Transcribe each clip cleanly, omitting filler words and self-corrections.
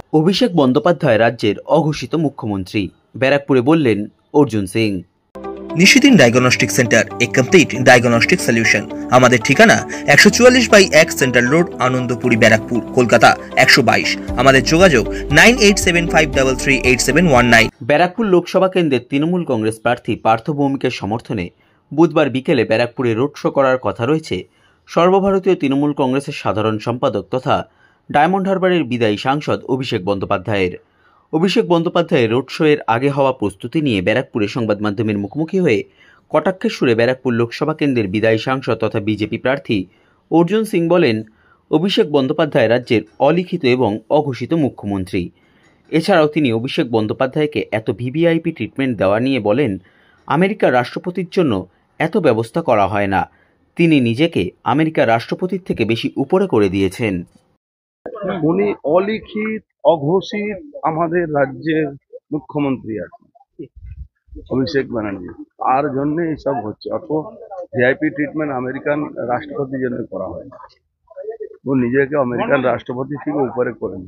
অভিষেক বন্দ্যোপাধ্যায় রাজ্যের অঘোষিত মুখ্যমন্ত্রী, ব্যারাকপুরে বললেন Arjun Singh. Nishidin diagnostic centre, a complete diagnostic solution. আমাদের ঠিকানা 144/1 সেন্ট্রাল রোড, আনন্দপুরি, ব্যারাকপুর, কলকাতা 122। আমাদের যোগাযোগ 9875338719। ব্যারাকপুর লোকসভা কেন্দ্রের তৃণমূল কংগ্রেস প্রার্থী পার্থ ভৌমিকের সমর্থনে বুধবার বিকেলে ব্যারাকপুরে রোড শো করার কথা রয়েছে সর্বভারতীয় তৃণমূল কংগ্রেসের সাধারণ সম্পাদক তথা ডায়মন্ড হারবারের বিদায়ী সাংসদ অভিষেক বন্দ্যোপাধ্যায়ের। অভিষেক বন্দ্যোপাধ্যায়ের রোড শো এর আগে হওয়া প্রস্তুতি নিয়ে ব্যারাকপুরে সংবাদ মাধ্যমের মুখোমুখি হয়ে কটাক্ষের সুরে ব্যারাকপুর লোকসভা কেন্দ্রের বিদায়ী সাংসদ তথা বিজেপি প্রার্থী অর্জুন সিং বলেন, অভিষেক বন্দ্যোপাধ্যায় রাজ্যের অলিখিত এবং অঘোষিত মুখ্যমন্ত্রী। এছাড়াও তিনি অভিষেক বন্দ্যোপাধ্যায়কে এত ভিভিআইপি ট্রিটমেন্ট দেওয়া নিয়ে বলেন, আমেরিকার রাষ্ট্রপতির জন্য এত ব্যবস্থা করা হয় না। তিনি নিজেকে আমেরিকার রাষ্ট্রপতির থেকে বেশি উপরে করে দিয়েছেন। উনি অলিখিত অঘোষিত আমাদের রাজ্যের মুখ্যমন্ত্রী আছেন অভিষেক ব্যানার্জি, তার জন্য এইসব হচ্ছে। অত ভিআইপি ট্রিটমেন্ট আমেরিকান রাষ্ট্রপতির জন্য করা হয়। ও নিজেকে আমেরিকান রাষ্ট্রপতি থেকে উপরে করেন।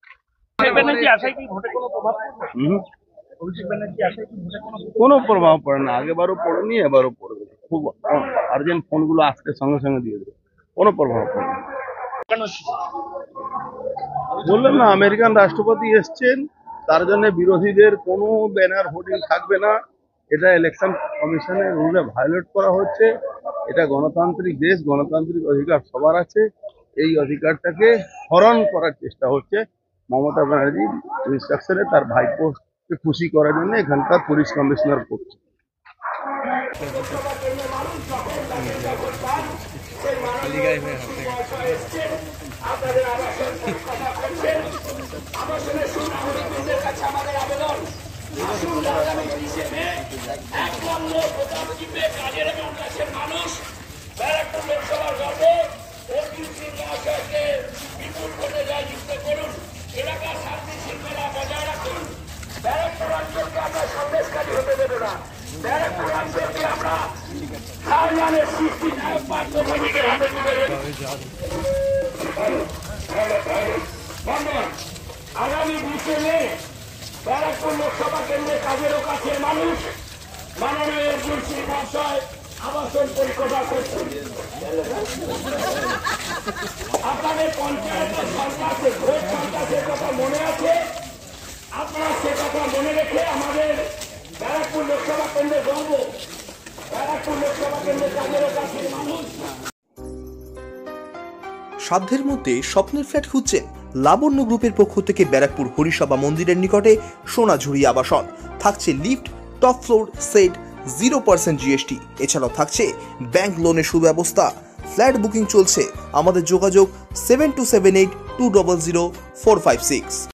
কোনো প্রভাব পড়ে না, আগেবারও পড়েনি, এবারও পড়বে। খুব আর্জেন্ট ফোনগুলো আজকে সঙ্গে সঙ্গে দিয়ে দেবে, কোনো প্রভাব পড়ে না। বললেন না, আমেরিকান রাষ্ট্রপতি এসছেন, তার জন্য বিরোধীদের কোনো ব্যানার হোর্ডিং থাকবে না। এটা ইলেকশন কমিশনের রুলে ভায়োলেট করা হচ্ছে। এটা গণতান্ত্রিক দেশ, গণতান্ত্রিক অধিকার সবার আছে। এই অধিকারটাকে হরণ করার চেষ্টা হচ্ছে মমতা ব্যানার্জি ইনস্ট্রাকশনে তার ভাইপোকে খুশি করার জন্য এখানকার পুলিশ কমিশনার করছে। আগামী 20 মে ব্যারাকপুর লোকসভা কেন্দ্রে কাজেরও কাছে মানুষ মাননীয় অর্জুন সিং মহাশয় আবাসন পরিকল্পনা করছেন। আপনাদের পঞ্চায়েতের সন্ত্রাসের ভোট সন্ত্রাসের কথা মনে আছে? আপনারা সে কথা মনে রেখে আমাদের ব্যারাকপুর লোকসভা কেন্দ্রে গর্ব, ব্যারাকপুর লোকসভা কেন্দ্রে কাজেরও কাছে মানুষ। সাধ্যের মধ্যে স্বপ্নের ফ্ল্যাট খুঁজছেন? লাবণ্য গ্রুপের পক্ষ থেকে ব্যারাকপুর হরিসভা মন্দিরের নিকটে সোনাঝুরি আবাসন। থাকছে lift, top floor, set, 0% GST. এছাড়াও থাকছে ব্যাংক লোনের সুব্যবস্থা। ফ্ল্যাট বুকিং চলছে। আমাদের যোগাযোগ 7278200456।